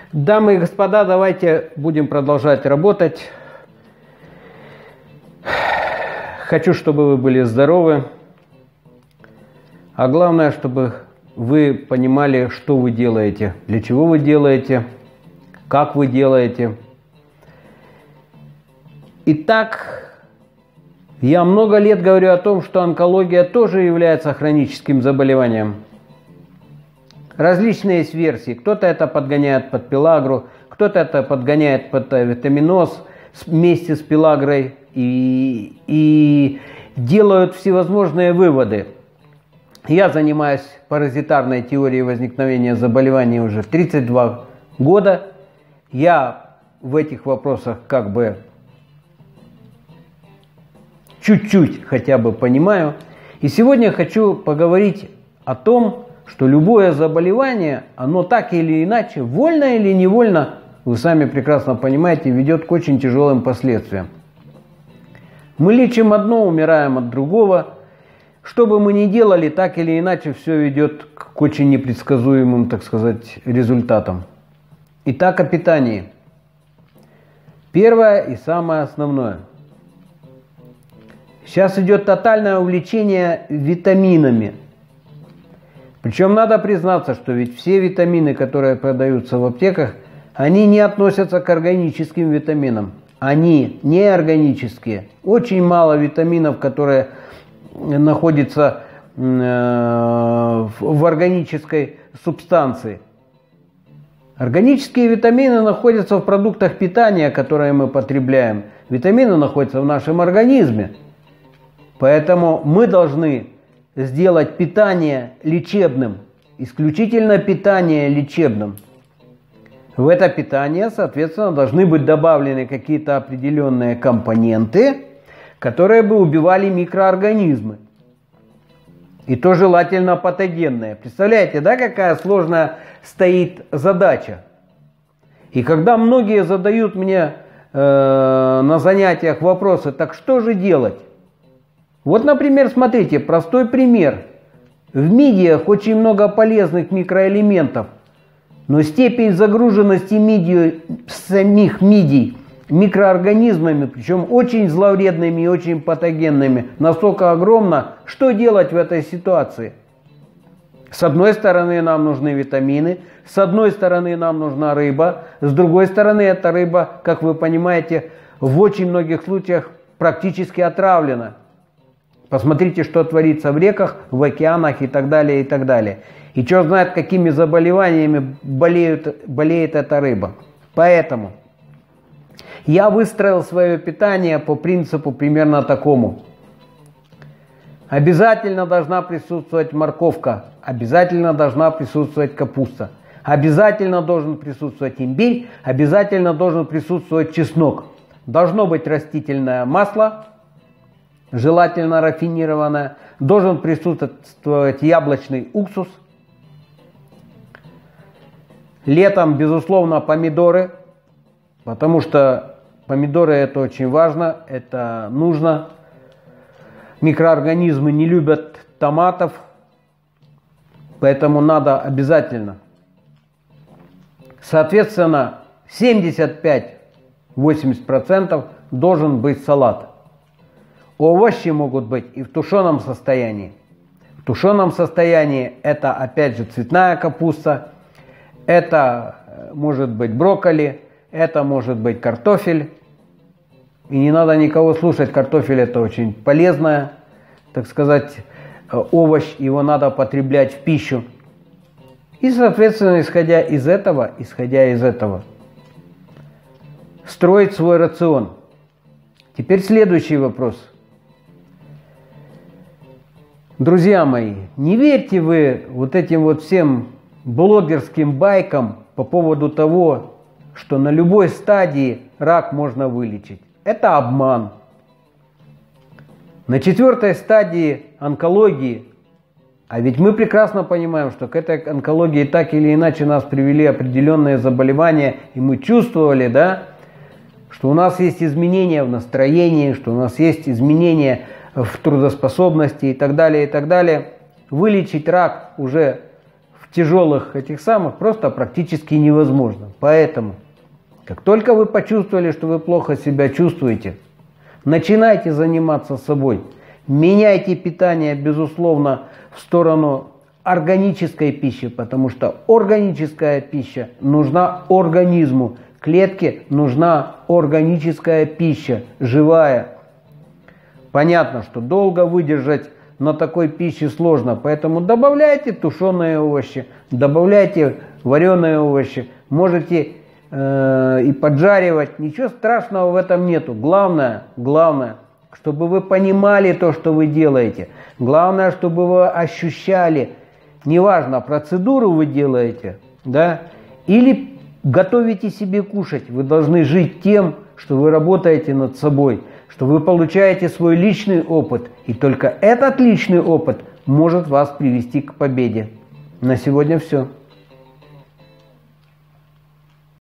Дамы и господа, давайте будем продолжать работать. Хочу, чтобы вы были здоровы. А главное, чтобы вы понимали, что вы делаете, для чего вы делаете, как вы делаете. Итак, я много лет говорю о том, что онкология тоже является хроническим заболеванием. Различные есть версии. Кто-то это подгоняет под пелагру, кто-то это подгоняет под витаминоз вместе с пелагрой и делают всевозможные выводы. Я занимаюсь паразитарной теорией возникновения заболеваний уже 32 года. Я в этих вопросах как бы чуть-чуть хотя бы понимаю. И сегодня хочу поговорить о том, что любое заболевание, оно так или иначе, вольно или невольно, вы сами прекрасно понимаете, ведет к очень тяжелым последствиям. Мы лечим одно, умираем от другого. Что бы мы ни делали, так или иначе, все ведет к очень непредсказуемым, так сказать, результатам. Итак, о питании. Первое и самое основное. Сейчас идет тотальное увлечение витаминами. Причем надо признаться, что ведь все витамины, которые продаются в аптеках, они не относятся к органическим витаминам. Они неорганические. Очень мало витаминов, которые находятся в органической субстанции. Органические витамины находятся в продуктах питания, которые мы потребляем. Витамины находятся в нашем организме. Поэтому мы должны сделать питание лечебным, исключительно питание лечебным. В это питание, соответственно, должны быть добавлены какие-то определенные компоненты, которые бы убивали микроорганизмы. И то желательно патогенные. Представляете, да, какая сложная стоит задача? И когда многие задают мне на занятиях вопросы, так что же делать? Вот, например, смотрите, простой пример. В мидиях очень много полезных микроэлементов, но степень загруженности самих мидий микроорганизмами, причем очень зловредными и очень патогенными, настолько огромна. Что делать в этой ситуации? С одной стороны нам нужны витамины, с одной стороны нам нужна рыба, с другой стороны эта рыба, как вы понимаете, в очень многих случаях практически отравлена. Посмотрите, что творится в реках, в океанах и так далее, и так далее. И черт знает, какими заболеваниями болеет эта рыба. Поэтому я выстроил свое питание по принципу примерно такому. Обязательно должна присутствовать морковка, обязательно должна присутствовать капуста, обязательно должен присутствовать имбирь, обязательно должен присутствовать чеснок. Должно быть растительное масло, желательно рафинированное, должен присутствовать яблочный уксус. Летом, безусловно, помидоры, потому что помидоры это очень важно, это нужно. Микроорганизмы не любят томатов, поэтому надо обязательно. Соответственно, 75-80% должен быть салат. Овощи могут быть и в тушеном состоянии. В тушеном состоянии это опять же цветная капуста, это может быть брокколи, это может быть картофель. И не надо никого слушать, картофель это очень полезная, так сказать, овощ, его надо потреблять в пищу. И, соответственно, исходя из этого, строить свой рацион. Теперь следующий вопрос. Друзья мои, не верьте вы вот этим вот всем блогерским байкам по поводу того, что на любой стадии рак можно вылечить. Это обман. На 4-й стадии онкологии, а ведь мы прекрасно понимаем, что к этой онкологии так или иначе нас привели определенные заболевания, и мы чувствовали, да, что у нас есть изменения в настроении, что у нас есть изменения в трудоспособности и так далее, и так далее. Вылечить рак уже в в тяжелых этих самых просто практически невозможно. Поэтому, как только вы почувствовали, что вы плохо себя чувствуете, начинайте заниматься собой. Меняйте питание, безусловно, в сторону органической пищи, потому что органическая пища нужна организму. Клетке нужна органическая пища, живая. Понятно, что долго выдержать на такой пище сложно, поэтому добавляйте тушеные овощи, добавляйте вареные овощи, можете и поджаривать, ничего страшного в этом нету. Главное, чтобы вы понимали то, что вы делаете. Главное, чтобы вы ощущали, неважно, процедуру вы делаете, да, или готовите себе кушать. Вы должны жить тем, что вы работаете над собой, что вы получаете свой личный опыт. И только этот личный опыт может вас привести к победе. На сегодня все.